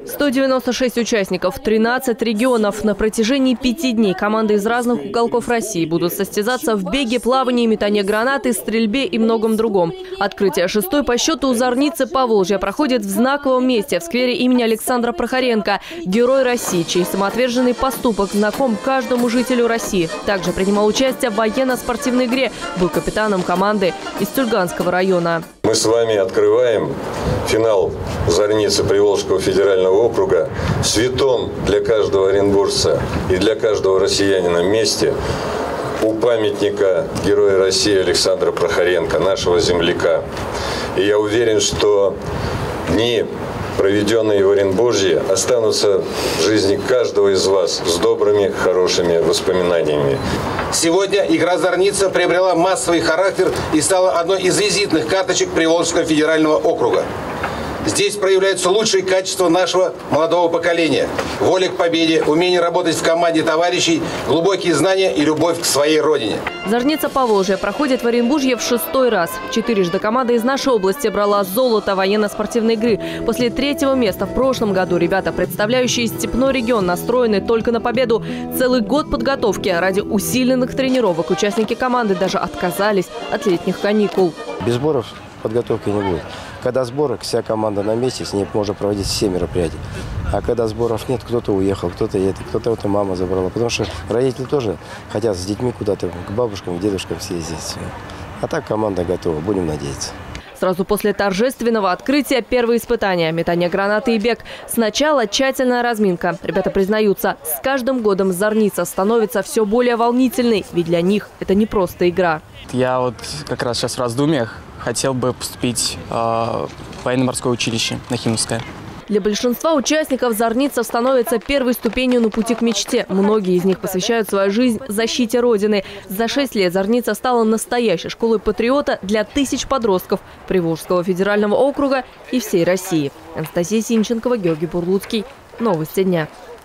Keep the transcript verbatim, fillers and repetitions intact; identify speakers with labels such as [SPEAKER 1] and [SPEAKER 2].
[SPEAKER 1] сто девяносто шесть участников, тринадцать регионов. На протяжении пяти дней команды из разных уголков России будут состязаться в беге, плавании, метании гранаты, стрельбе и многом другом. Открытие шестой по счету у Зорницы Поволжья проходит в знаковом месте в сквере имени Александра Прохоренко. Герой России, чей самоотверженный поступок знаком каждому жителю России. Также принимал участие в военно-спортивной игре. Был капитаном команды из Тюльганского района.
[SPEAKER 2] Мы с вами открываем финал Зорницы Приволжского федерального округа в святом для каждого оренбуржца и для каждого россиянина месте у памятника Героя России Александра Прохоренко, нашего земляка. И я уверен, что дни, проведенные в Оренбурге, останутся в жизни каждого из вас с добрыми, хорошими воспоминаниями.
[SPEAKER 3] Сегодня игра «Зорница» приобрела массовый характер и стала одной из визитных карточек Приволжского федерального округа. Здесь проявляются лучшие качества нашего молодого поколения. Воля к победе, умение работать в команде товарищей, глубокие знания и любовь к своей родине.
[SPEAKER 1] Зорница Поволжья проходит в Оренбурге в шестой раз. Четырежды команда из нашей области брала золото военно-спортивной игры. После третьего места в прошлом году ребята, представляющие степной регион, настроены только на победу. Целый год подготовки ради усиленных тренировок участники команды даже отказались от летних каникул.
[SPEAKER 4] Без сборов подготовки не будет. Когда сборы, вся команда на месте, с ней можно проводить все мероприятия. А когда сборов нет, кто-то уехал, кто-то это, кто-то вот мама забрала. Потому что родители тоже хотят с детьми куда-то, к бабушкам, к дедушкам съездить. А так команда готова, будем надеяться.
[SPEAKER 1] Сразу после торжественного открытия первые испытания – метание гранаты и бег. Сначала тщательная разминка. Ребята признаются, с каждым годом Зорница становится все более волнительной, ведь для них это не просто игра.
[SPEAKER 5] Я вот как раз сейчас в раздумьях хотел бы поступить э, в военно-морское училище Нахимовское.
[SPEAKER 1] Для большинства участников Зорница становится первой ступенью на пути к мечте. Многие из них посвящают свою жизнь защите Родины. За шесть лет Зорница стала настоящей школой патриота для тысяч подростков Приволжского федерального округа и всей России. Анастасия Синченкова, Георгий Бурлуцкий. Новости дня.